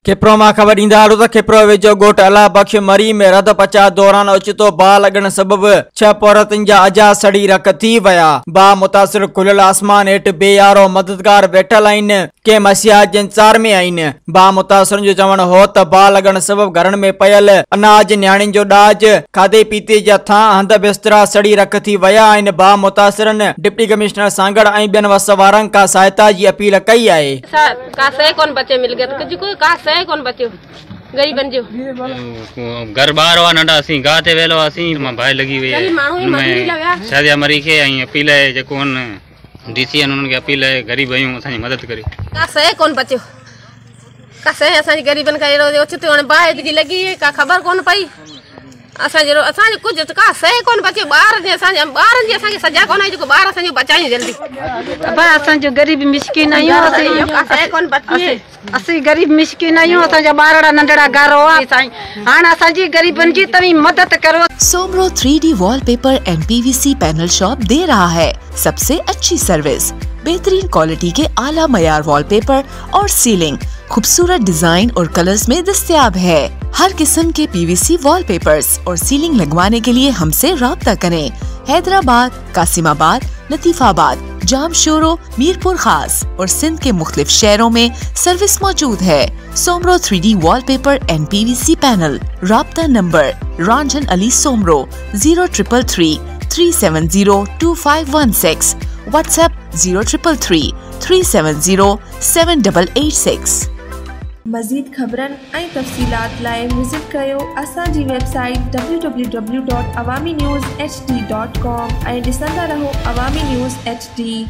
खिप्रो में खबर ईंदा तो खिप्रो वेझो गोट अला बख्श मरी में रद पचा दौरान ओचितो बाह लगन सबब 6 औरतन जा अजा सड़ी रख थी वया। बाह मुतासिर खुलियल आसमान हेठ बेयारो मददगार वेठल आइन के मसीहा जंचार में आइन। बाह मुतासिर जो चवण हो त बाह लगन सबब घरन में पयल अनाज न्याणिन जो डाज खाधे पीते जा था हंद बिस्तरा सड़ी रख थी वया आइन। बाह मुतासिरन डिप्टी कमिश्नर सांगड़ ऐं ॿियनि वसवारनि का सहायता जी अपील कई आहे। का सही कौन बचे मिल गया तो कोई का सही कौन बचे गरीबन जो घर बार वा नंढा सी गाते वेलो आसी मां भाई लगी हुई है शादी मरी के आई अपील है जे कोन डीसी उन के अपील है गरीब आयूं असानी मदद करी। का सही कौन बचे का सही असानी गरीबन का एरो ओचितो हां बाहि जी लगी का खबर कौन पई असां कुछ का सही कौन बचे बार जे असां बारन जे असां के सजा कोन जो बार असां बचाई जल्दी अब असां जो गरीब मिस्किन आयूं का सही कौन बचे असी गरीब मिस्किन आयूं असां जा बारड़ा नंढड़ा घर हुआ साईं हां असां जी गरीबन जी तवी मदद करो। Soomro 3D wallpaper and PVC panel shop दे रहा है सबसे अच्छी सर्विस, बेहतरीन क्वालिटी के आला मयार वॉलपेपर और सीलिंग खूबसूरत डिजाइन और कलर्स में दस्तयाब है। हर किस्म के PVC वॉलपेपर्स और सीलिंग लगवाने के लिए हमसे राब्ता करें। हैदराबाद, कासिमाबाद, लतीफाबाद, जामशोरो, मीरपुर खास और सिंध के मुख्तलिफ शहरों में सर्विस मौजूद है। Soomro 3D wallpaper and PVC panel. राब्ता नंबर रंजन अली सोमरो 0333 370 2516, व्हाट्सएप 0333 370 7886। मज़ीद खबरन ऐं तफ़सीलात लाइ विज़िट कयो असांजी वेबसाइट www.awamiNewsHD.com ऐं ॾिसंदा रहो अवामी न्यूज़ HD।